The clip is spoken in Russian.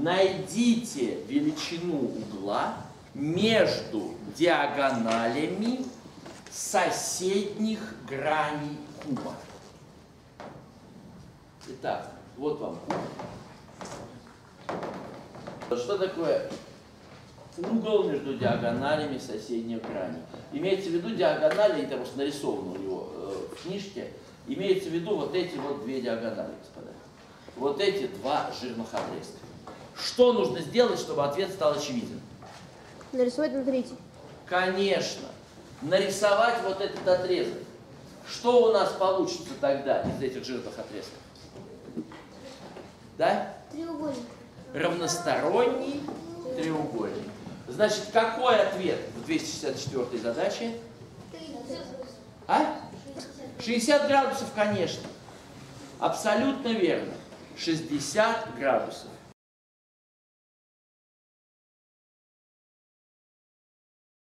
найдите величину угла между диагоналями соседних граней куба. Итак, вот вам куб. Что такое угол между диагоналями соседних граней? Имеется в виду диагонали, это просто нарисовано у него в книжке, имеется в виду вот эти вот две диагонали, господа. Вот эти два жирных отрезка. Что нужно сделать, чтобы ответ стал очевиден? Нарисовать на третий. Конечно. Нарисовать вот этот отрезок. Что у нас получится тогда из этих жирных отрезков? Да? Треугольник. Равносторонний треугольник. Значит, какой ответ в 264 задаче? А? 60 градусов, конечно. Абсолютно верно. 60 градусов.